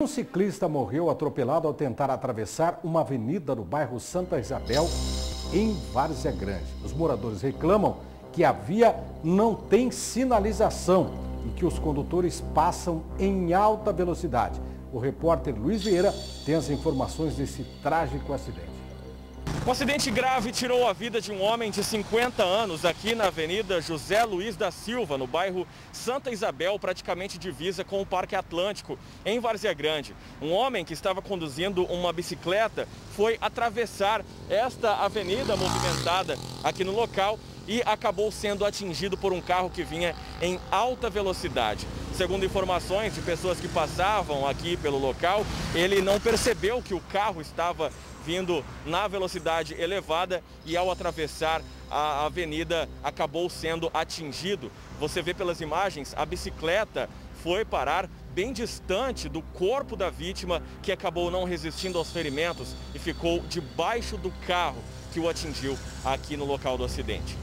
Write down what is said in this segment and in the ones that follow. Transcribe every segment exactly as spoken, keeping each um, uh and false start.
Um ciclista morreu atropelado ao tentar atravessar uma avenida no bairro Santa Isabel, em Várzea Grande. Os moradores reclamam que a via não tem sinalização e que os condutores passam em alta velocidade. O repórter Luiz Vieira tem as informações desse trágico acidente. Um acidente grave tirou a vida de um homem de cinquenta anos aqui na Avenida José Luiz da Silva, no bairro Santa Isabel, praticamente divisa com o Parque Atlântico, em Várzea Grande. Um homem que estava conduzindo uma bicicleta foi atravessar esta avenida movimentada aqui no local e acabou sendo atingido por um carro que vinha em alta velocidade. Segundo informações de pessoas que passavam aqui pelo local, ele não percebeu que o carro estava vindo na velocidade elevada e ao atravessar a avenida acabou sendo atingido. Você vê pelas imagens, a bicicleta foi parar bem distante do corpo da vítima, que acabou não resistindo aos ferimentos e ficou debaixo do carro que o atingiu aqui no local do acidente.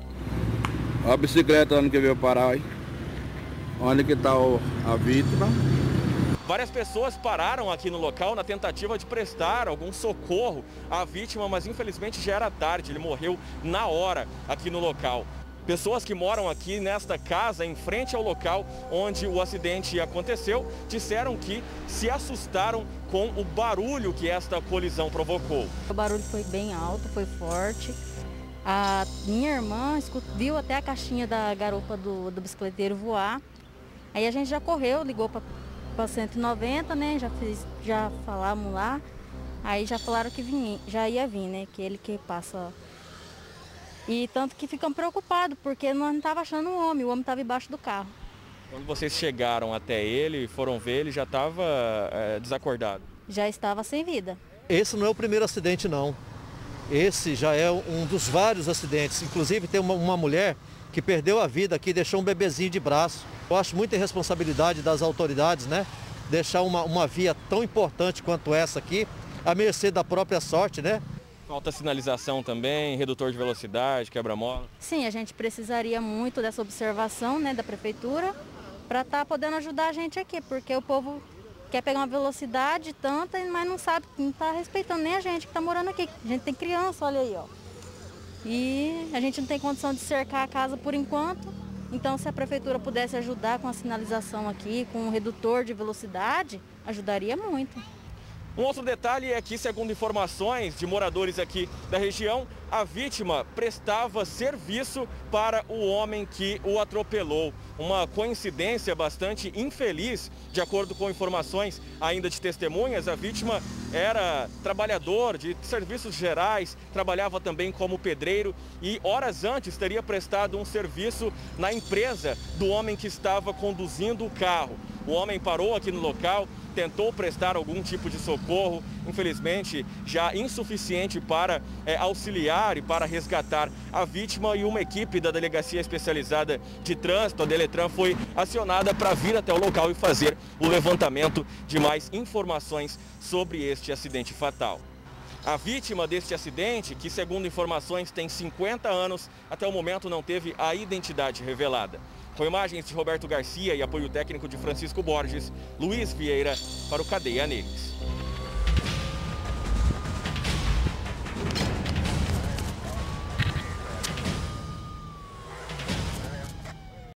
A bicicleta onde que veio parar aí, onde que está a vítima. Várias pessoas pararam aqui no local na tentativa de prestar algum socorro à vítima, mas infelizmente já era tarde, ele morreu na hora aqui no local. Pessoas que moram aqui nesta casa, em frente ao local onde o acidente aconteceu, disseram que se assustaram com o barulho que esta colisão provocou. O barulho foi bem alto, foi forte. A minha irmã viu até a caixinha da garupa do, do bicicleteiro voar. Aí a gente já correu, ligou para para cento e noventa, né? Já fiz, já falamos lá. Aí já falaram que vinha, já ia vir, né? Que ele que passa. E tanto que ficam preocupados, porque nós não estava achando o homem, o homem estava embaixo do carro. Quando vocês chegaram até ele, foram ver, ele já estava é, desacordado? Já estava sem vida. Esse não é o primeiro acidente, não. Esse já é um dos vários acidentes. Inclusive tem uma, uma mulher que perdeu a vida aqui, deixou um bebezinho de braço. Eu acho muita irresponsabilidade das autoridades, né? Deixar uma, uma via tão importante quanto essa aqui, à mercê da própria sorte, né? Falta sinalização também, redutor de velocidade, quebra-mola. Sim, a gente precisaria muito dessa observação, né, da prefeitura, para estar tá podendo ajudar a gente aqui, porque o povo quer pegar uma velocidade tanta, mas não sabe, não está respeitando nem a gente que está morando aqui. A gente tem criança, olha aí, ó. E a gente não tem condição de cercar a casa por enquanto. Então, se a prefeitura pudesse ajudar com a sinalização aqui, com o redutor de velocidade, ajudaria muito. Um outro detalhe é que, segundo informações de moradores aqui da região, a vítima prestava serviço para o homem que o atropelou. Uma coincidência bastante infeliz, de acordo com informações ainda de testemunhas. A vítima era trabalhador de serviços gerais, trabalhava também como pedreiro e horas antes teria prestado um serviço na empresa do homem que estava conduzindo o carro. O homem parou aqui no local, tentou prestar algum tipo de socorro, infelizmente já insuficiente para é, auxiliar e para resgatar a vítima, e uma equipe da Delegacia Especializada de Trânsito, a Deletran, foi acionada para vir até o local e fazer o levantamento de mais informações sobre este acidente fatal. A vítima deste acidente, que segundo informações tem cinquenta anos, até o momento não teve a identidade revelada. Com imagens de Roberto Garcia e apoio técnico de Francisco Borges, Luiz Vieira para o Cadeia News.